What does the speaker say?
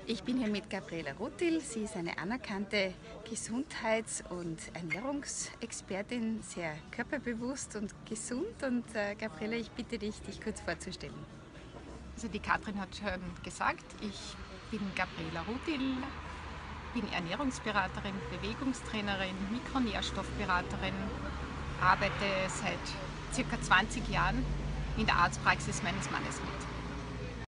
Ich bin hier mit Gabriela Rutil. Sie ist eine anerkannte Gesundheits- und Ernährungsexpertin, sehr körperbewusst und gesund. Und Gabriela, ich bitte dich, dich kurz vorzustellen. Also die Katrin hat schon gesagt, ich bin Gabriela Rutil, bin Ernährungsberaterin, Bewegungstrainerin, Mikronährstoffberaterin, arbeite seit circa 20 Jahren in der Arztpraxis meines Mannes mit.